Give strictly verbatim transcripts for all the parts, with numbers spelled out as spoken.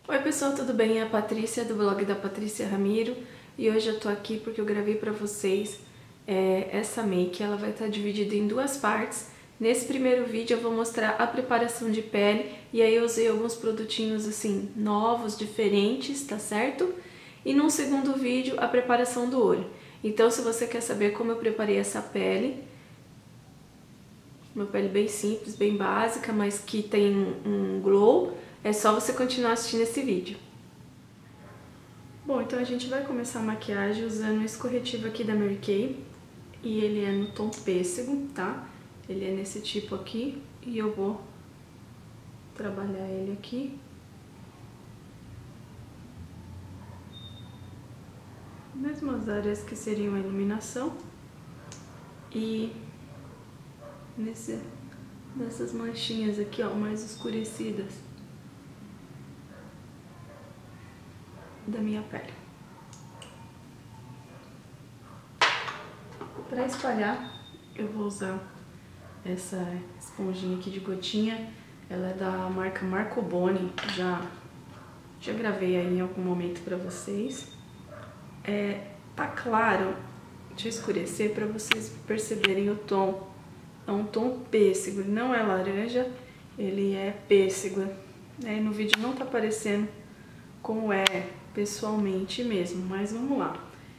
Oi pessoal, tudo bem? É a Patrícia do blog da Patrícia Ramiro e hoje eu tô aqui porque eu gravei pra vocês é, essa make. Ela vai estar dividida em duas partes. Nesse primeiro vídeo eu vou mostrar a preparação de pele e aí eu usei alguns produtinhos assim novos, diferentes, tá certo? E num segundo vídeo a preparação do olho. Então se você quer saber como eu preparei essa pele, uma pele bem simples, bem básica, mas que tem um glow, é só você continuar assistindo esse vídeo. Bom, então a gente vai começar a maquiagem usando esse corretivo aqui da Mary Kay. E ele é no tom pêssego, tá? Ele é nesse tipo aqui e eu vou trabalhar ele aqui. Mesmas áreas que seriam a iluminação. E nesse, nessas manchinhas aqui, ó, mais escurecidas da minha pele. Para espalhar, eu vou usar essa esponjinha aqui de gotinha. Ela é da marca Marco Boni. Já, já gravei aí em algum momento para vocês. É, tá claro, deixa eu escurecer para vocês perceberem o tom. É um tom pêssego, ele não é laranja, ele é pêssego. Né? No vídeo não tá aparecendo como é pessoalmente mesmo, mas vamos lá.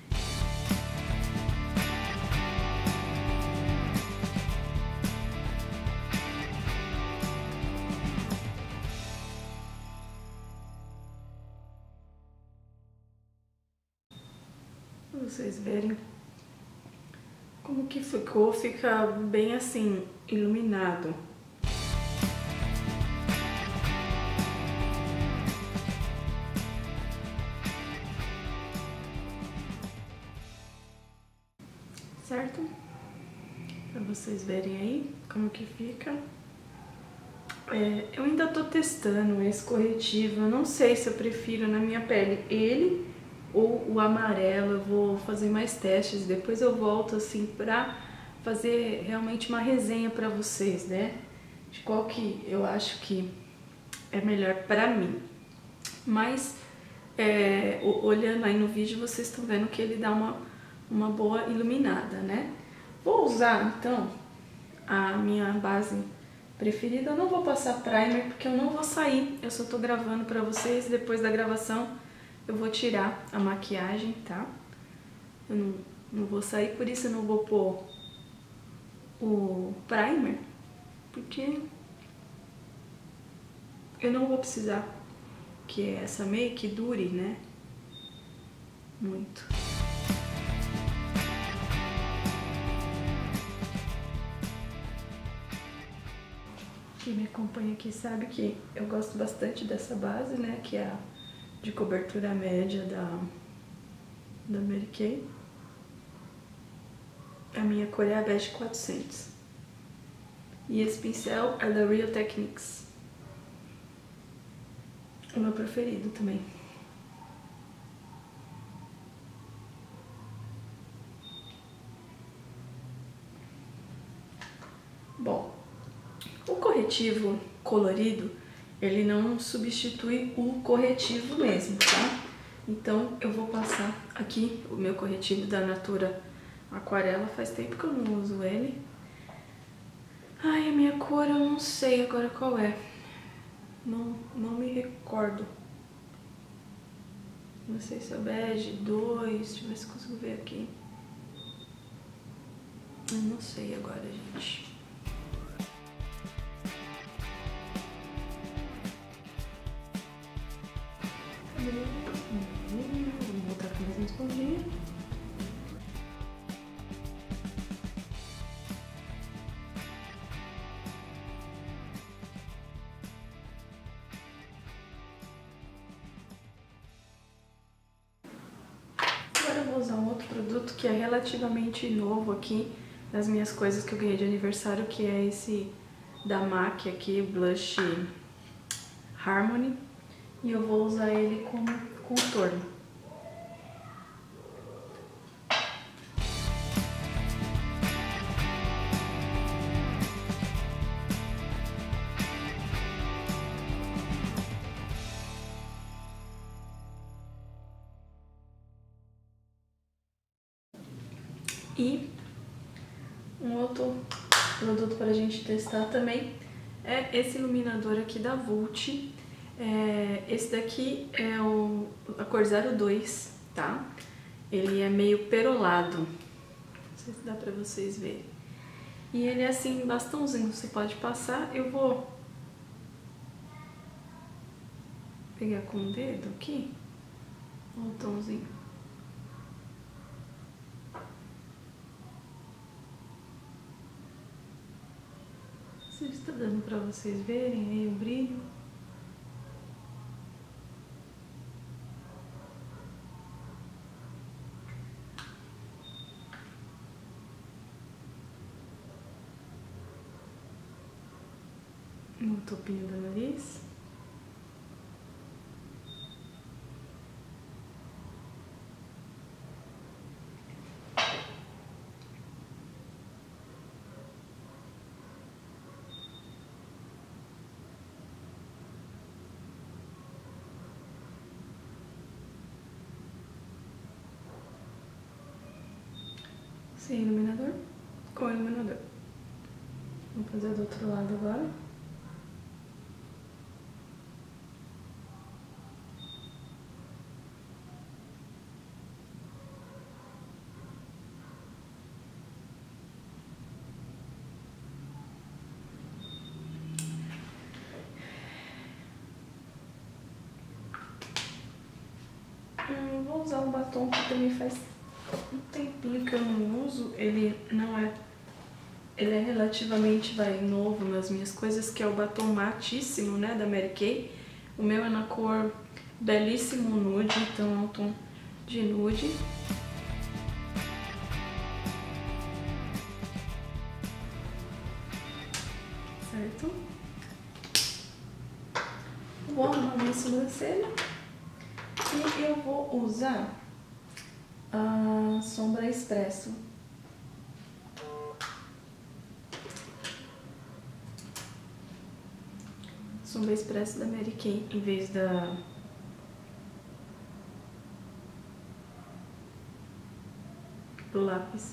Pra vocês verem como que ficou, fica bem assim, iluminado. Certo? Pra vocês verem aí como que fica. É, eu ainda tô testando esse corretivo, eu não sei se eu prefiro na minha pele ele ou o amarelo. Eu vou fazer mais testes, depois eu volto assim pra fazer realmente uma resenha pra vocês, né? De qual que eu acho que é melhor pra mim. Mas, é, olhando aí no vídeo, vocês estão vendo que ele dá uma, uma boa iluminada, né? Vou usar, então, a minha base preferida. Eu não vou passar primer porque eu não vou sair. Eu só tô gravando pra vocês. Depois da gravação eu vou tirar a maquiagem, tá? Eu não, não vou sair, por isso eu não vou pôr o primer. Porque eu não vou precisar que essa make dure, né? Muito. Quem me acompanha aqui sabe que eu gosto bastante dessa base, né? Que é a de cobertura média da, da Mary Kay. A minha cor é a Bege quatrocentos. E esse pincel é da Real Techniques. O meu preferido também. Bom, o corretivo colorido, ele não substitui o corretivo mesmo, tá? Então eu vou passar aqui o meu corretivo da Natura Aquarela. Faz tempo que eu não uso ele. Ai, a minha cor eu não sei agora qual é. Não, não me recordo. Não sei se é o bege dois, deixa eu ver se consigo ver aqui. Eu não sei agora, gente. Vamos voltar com a mesma esponjinha. Agora eu vou usar um outro produto que é relativamente novo aqui nas minhas coisas que eu ganhei de aniversário, que é esse da M A C aqui, Blush Harmony. E eu vou usar ele como contorno. E um outro produto pra gente testar também é esse iluminador aqui da Vult. É, esse daqui é o, a cor zero dois, tá? Ele é meio perolado, não sei se dá pra vocês verem. E ele é assim, bastãozinho, você pode passar. Eu vou pegar com o dedo aqui, o botãozinho. Não sei se está dando pra vocês verem aí o brilho. No topinho do nariz. Sem iluminador, com iluminador. Vamos fazer do outro lado agora. Hum, vou usar um batom que também faz um tempinho que eu não uso. Ele não é... Ele é relativamente, vai, novo nas minhas coisas, que é o batom matíssimo, né, da Mary Kay. O meu é na cor Belíssimo Nude, então é um tom de nude. Certo? Vou arrumar minha sobrancelha e eu vou usar a sombra Expresso. Sombra Expresso da Mary Kay, em vez da... do lápis.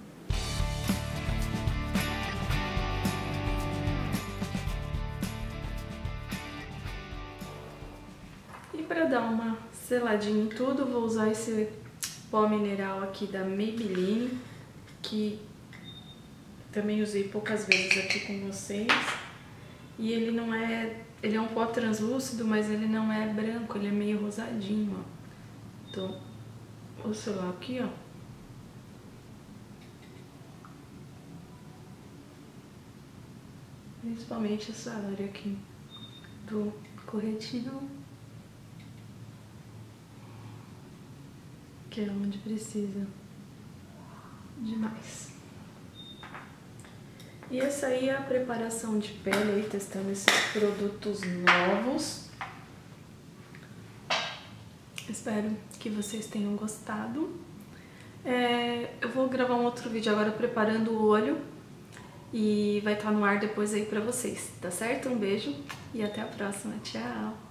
E para dar uma seladinha em tudo, vou usar esse pó mineral aqui da Maybelline, que também usei poucas vezes aqui com vocês. E ele não é... ele é um pó translúcido, mas ele não é branco, ele é meio rosadinho, ó. Então, vou selar aqui, ó. Principalmente essa área aqui do corretinho, que é onde precisa demais. E essa aí é a preparação de pele, aí, testando esses produtos novos. Espero que vocês tenham gostado. É, eu vou gravar um outro vídeo agora preparando o olho e vai estar no ar depois aí pra vocês, tá certo? Um beijo e até a próxima. Tchau!